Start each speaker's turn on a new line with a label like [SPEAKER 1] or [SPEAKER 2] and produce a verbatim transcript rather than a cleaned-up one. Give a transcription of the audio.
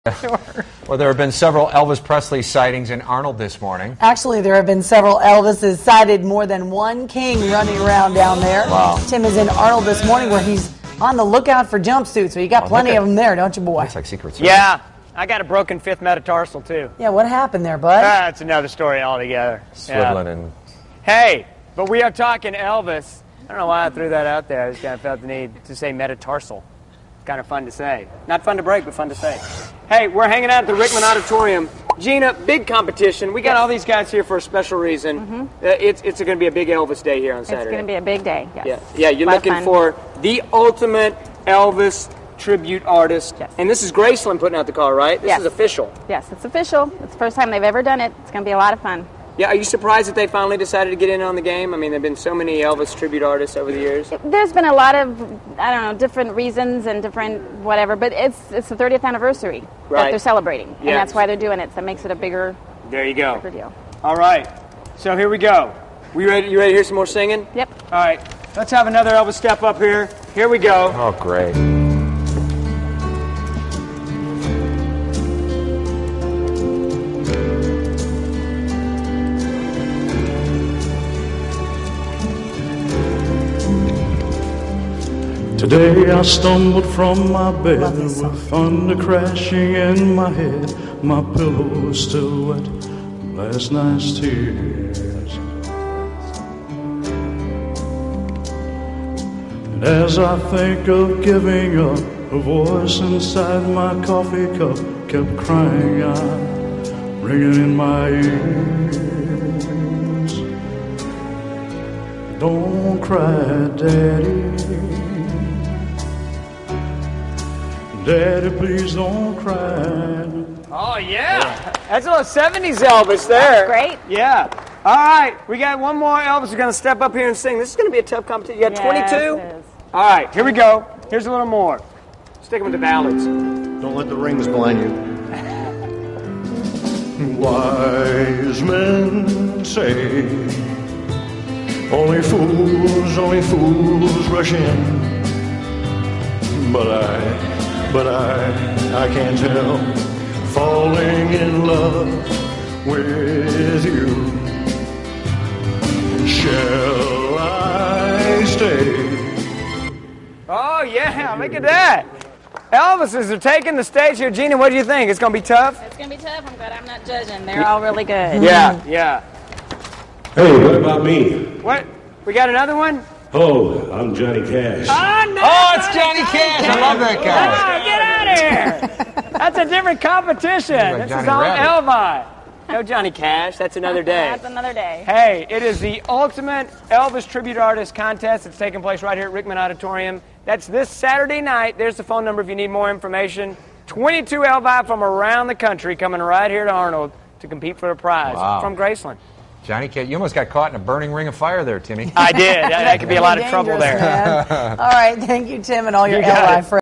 [SPEAKER 1] Sure.
[SPEAKER 2] Well, there have been several Elvis Presley sightings in Arnold this morning.
[SPEAKER 1] Actually, there have been several Elvises sighted, more than one king running around down there.
[SPEAKER 2] Wow.
[SPEAKER 1] Tim is in Arnold this morning where he's on the lookout for jumpsuits, so you got
[SPEAKER 2] Oh,
[SPEAKER 1] plenty
[SPEAKER 2] at,
[SPEAKER 1] of them there, don't you, boy?
[SPEAKER 2] Looks like Secret Service.
[SPEAKER 3] Yeah, I got a broken fifth metatarsal, too.
[SPEAKER 1] Yeah, what happened there, bud?
[SPEAKER 3] That's another story altogether.
[SPEAKER 2] Swiveling
[SPEAKER 3] Yeah.
[SPEAKER 2] and...
[SPEAKER 3] Hey, but we are talking Elvis. I don't know why I threw that out there. I just kind of felt the need to say metatarsal. It's kind of fun to say. Not fun to break, but fun to say. Hey, we're hanging out at the Rickman Auditorium. Gina, big competition. We got all these guys here for a special reason.
[SPEAKER 4] Mm-hmm.
[SPEAKER 3] Uh, it's it's going to be a big Elvis day here on Saturday.
[SPEAKER 4] It's going to be a big day, yes.
[SPEAKER 3] Yeah, yeah. You're
[SPEAKER 4] A lot of
[SPEAKER 3] looking
[SPEAKER 4] fun.
[SPEAKER 3] for the ultimate Elvis tribute artist.
[SPEAKER 4] Yes.
[SPEAKER 3] And this is Graceland putting out the call, right? This
[SPEAKER 4] Yes.
[SPEAKER 3] is official.
[SPEAKER 4] Yes, it's official. It's the first time they've ever done it. It's going to be a lot of fun.
[SPEAKER 3] Yeah, are you surprised that they finally decided to get in on the game? I mean, there have been so many Elvis tribute artists over the years.
[SPEAKER 4] There's been a lot of, I don't know, different reasons and different whatever, but it's it's the thirtieth anniversary
[SPEAKER 3] Right.
[SPEAKER 4] that they're celebrating. And
[SPEAKER 3] Yes.
[SPEAKER 4] that's why they're doing it. So that makes it a bigger,
[SPEAKER 3] There you go.
[SPEAKER 4] bigger deal.
[SPEAKER 3] All right. So here we go. We ready? You ready to hear some more singing?
[SPEAKER 4] Yep.
[SPEAKER 3] All right. Let's have another Elvis step up here. Here we go.
[SPEAKER 2] Oh, great.
[SPEAKER 5] Today I stumbled from my bed
[SPEAKER 1] Love this song.
[SPEAKER 5] with thunder crashing in my head. My pillow was still wet from last night's tears. And as I think of giving up, a voice inside my coffee cup kept crying out, ringing in my ears. Don't cry, Daddy. Daddy, please don't cry.
[SPEAKER 3] Oh, yeah. That's a little seventies Elvis there.
[SPEAKER 4] That's great.
[SPEAKER 3] Yeah. All right. We got one more Elvis who's going to step up here and sing. This is going to be a tough competition. You got
[SPEAKER 4] Yes,
[SPEAKER 3] twenty-two?
[SPEAKER 4] it is.
[SPEAKER 3] All right. Here we go. Here's a little more. Sticking with the ballads.
[SPEAKER 6] Don't let the rings blind you.
[SPEAKER 5] Wise men say only fools, only fools rush in. But I, but I, I can't help falling in love with you. Shall I stay?
[SPEAKER 3] Oh, yeah. Look at that. Elvises are taking the stage here. Gina, what do you think? It's going to be tough?
[SPEAKER 4] It's going to be tough. I'm glad I'm not judging. They're all really good.
[SPEAKER 3] Yeah, yeah.
[SPEAKER 7] Hey, what about me?
[SPEAKER 3] What? We got another one?
[SPEAKER 7] Oh, I'm Johnny Cash.
[SPEAKER 3] Oh, no!
[SPEAKER 2] Oh, it's Johnny Cash. I love that guy.
[SPEAKER 3] Oh, get out of here! That's a different competition.
[SPEAKER 2] Like
[SPEAKER 3] This
[SPEAKER 2] Johnny
[SPEAKER 3] is on
[SPEAKER 2] Rabbit.
[SPEAKER 3] Elvi. No Johnny Cash. That's another day.
[SPEAKER 4] That's another day.
[SPEAKER 3] Hey, it is the ultimate Elvis tribute artist contest. It's taking place right here at Rickman Auditorium. That's this Saturday night. There's the phone number if you need more information. twenty-two Elvi from around the country coming right here to Arnold to compete for a prize
[SPEAKER 2] Wow.
[SPEAKER 3] from Graceland.
[SPEAKER 2] Johnny Cash, you almost got caught in a burning ring of fire there, Timmy.
[SPEAKER 3] I did. That, that could be a lot of trouble
[SPEAKER 1] Dangerous,
[SPEAKER 3] there.
[SPEAKER 1] man. All right, thank you, Tim, and all your
[SPEAKER 3] You got
[SPEAKER 1] L I
[SPEAKER 3] it.
[SPEAKER 1] friends.